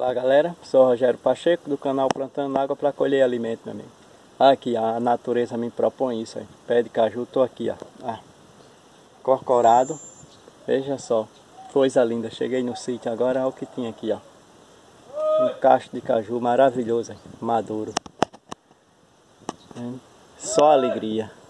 Olá galera, sou Rogério Pacheco do canal Plantando Água para Colher Alimento, meu amigo. Aqui a natureza me propõe isso aí. Pé de caju, tô aqui ó. Corcorado. Veja só, coisa linda. Cheguei no sítio agora, olha o que tinha aqui ó. Um cacho de caju maravilhoso, hein? Maduro. Só alegria.